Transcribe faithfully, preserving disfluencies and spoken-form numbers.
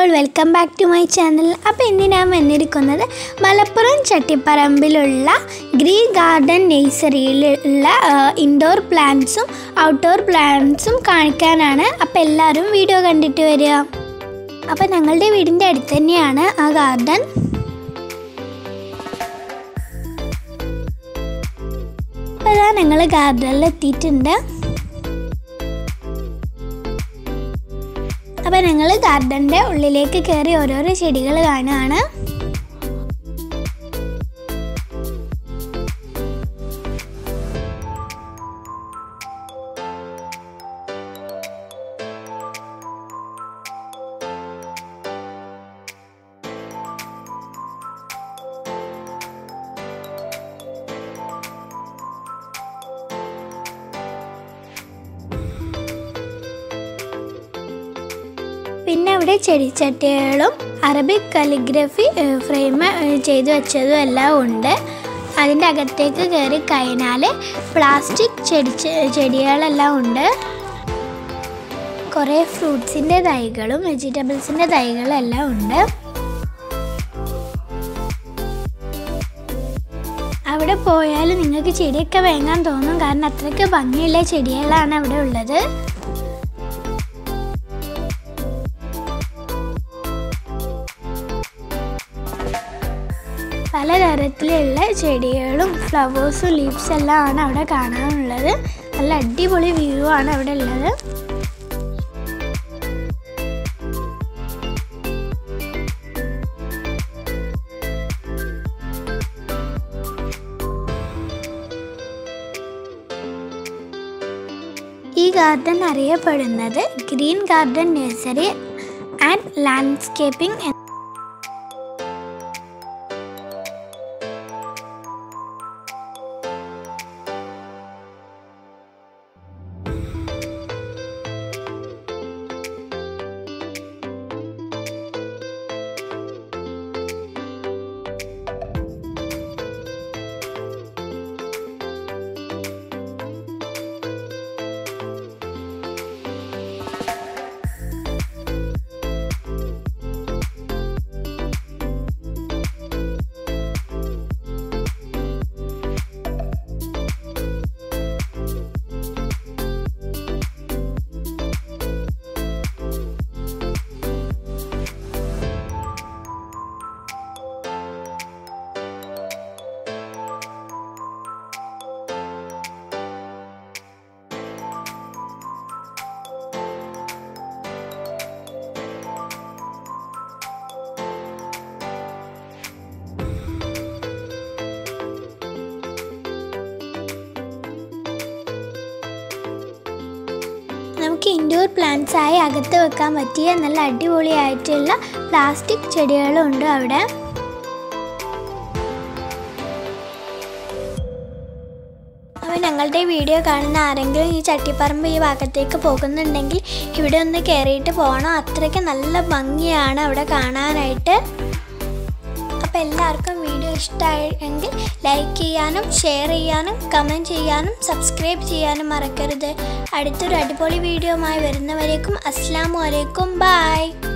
all, welcome back to my channel. അപ്പോൾ ഇന്ന് ഞാൻ വന്നിരിക്കുന്നത് മലപ്പുറം ചട്ടിപ്പറമ്പിലുള്ള ഗ്രീൻ ഗാർഡൻ നഴ്സറിയിലുള്ള ഇൻഡോർ പ്ലാന്റ്സും ഔട്ട്ഡോർ പ്ലാന്റ്സും കാണിക്കാനാണ്. അപ്പോൾ എല്ലാവരും വീഡിയോ കണ്ടിട്ട് വരിക. അപ്പോൾ ഞങ്ങളുടെ വീടിൻ്റെ അടുത്ത് തന്നെയാണ് ആ ഗാർഡൻ. അപ്പോൾ ഇതാ ഞങ്ങൾ ഗാർഡനിൽ എത്തിയിട്ടുണ്ട്. അപ്പോൾ ഞങ്ങൾ ഗാർഡൻ്റെ ഉള്ളിലേക്ക് കയറി ഓരോരോ ചെടികൾ കാണുകയാണ്. പിന്നെ അവിടെ ചെടിച്ചട്ടികളും അറബിക് കാലിഗ്രഫി ഫ്രെയിം ചെയ്തു വെച്ചതും എല്ലാം ഉണ്ട്. അതിൻ്റെ അകത്തേക്ക് കയറി കഴിഞ്ഞാൽ പ്ലാസ്റ്റിക് ചെടി ചെടികളെല്ലാം ഉണ്ട്. കുറേ ഫ്രൂട്ട്സിൻ്റെ തൈകളും വെജിറ്റബിൾസിൻ്റെ തൈകളും എല്ലാം ഉണ്ട്. അവിടെ പോയാൽ നിങ്ങൾക്ക് ചെടിയൊക്കെ വാങ്ങാൻ തോന്നും, കാരണം അത്രയ്ക്ക് ഭംഗിയുള്ള ചെടികളാണ് അവിടെ ഉള്ളത്. പലതരത്തിലുള്ള ചെടികളും ഫ്ലവേഴ്സും ലീവ്സ് എല്ലാം ആണ് അവിടെ കാണാനുള്ളത്. നല്ല അടിപൊളി വ്യൂ ആണ് അവിടെ ഉള്ളത്. ഈ ഗാർഡൻ അറിയപ്പെടുന്നത് green garden nursery and landscaping. നമുക്ക് ഇൻഡോർ പ്ലാന്റ്സ് ആയി അകത്ത് വെക്കാൻ പറ്റിയ നല്ല അടിപൊളിയായിട്ടുള്ള പ്ലാസ്റ്റിക് ചെടികളും ഉണ്ട് അവിടെ. അപ്പോൾ ഞങ്ങളുടെ വീഡിയോ കാണുന്ന ആരെങ്കിലും ഈ ചട്ടിപ്പറമ്പ് ഈ ഭാഗത്തേക്ക് പോകുന്നുണ്ടെങ്കിൽ ഇവിടെ ഒന്ന് കയറിയിട്ട് പോകണം. അത്രയ്ക്ക് നല്ല ഭംഗിയാണ് അവിടെ കാണാനായിട്ട്. അപ്പോൾ എല്ലാവർക്കും വീഡിയോ ഇഷ്ടമായെങ്കിൽ ലൈക്ക് ചെയ്യാനും ഷെയർ ചെയ്യാനും കമൻറ്റ് ചെയ്യാനും സബ്സ്ക്രൈബ് ചെയ്യാനും മറക്കരുത്. അടുത്തൊരു അടിപൊളി വീഡിയോയുമായി വരുന്നവരേക്കും അസ്സലാമു അലൈക്കും. ബൈ.